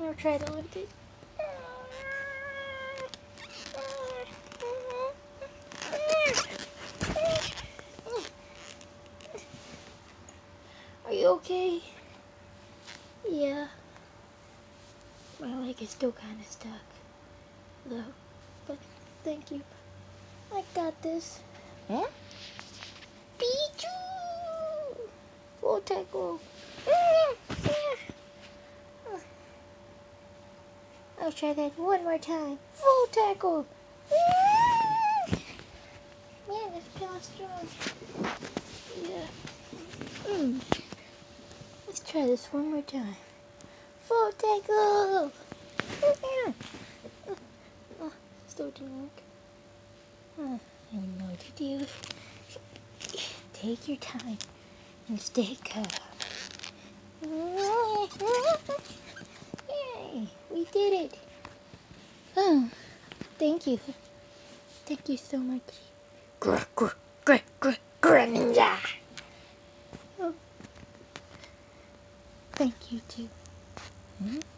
I'll try to lift it. Are you okay? Yeah. My leg is still kind of stuck, though. But thank you. I got this. Huh? Pichu! Full tackle. I'll try that one more time. Full tackle. Man, it's kind of strong. Yeah. Let's try this one more time. Full tackle. Still didn't work. I don't know what to do. Take your time and stay calm. Yay, we did it. Oh, thank you. Thank you so much. Ninja. Oh. Thank you too.